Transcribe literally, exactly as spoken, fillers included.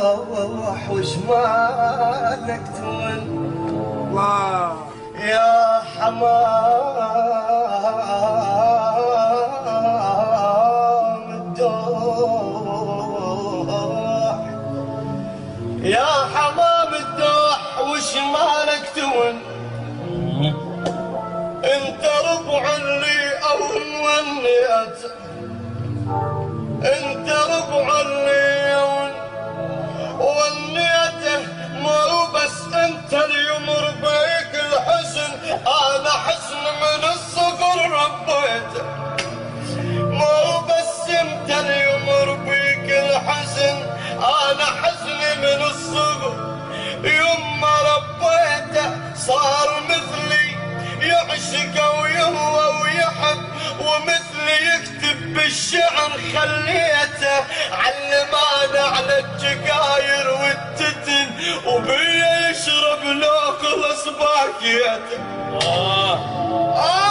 الدوح وشمالك تون الله يا حمام الدوح يا حمام الدوح وشمالك تون انت ربع اللي او ونيت انت ربع اللي ونيته مو بس انت اليوم ربيك الحزن انا حزن من الصغر ربيته مو بس انت اليوم ربيك الحزن انا حزن من الصغر يوم ما ربيته صار مثلي يعشق ويهوى ويحب ومثلي يكتب بالشعر خليته علمان على الجقاير والتتن وبيا يشرب لو خلص باكيته آه. آه.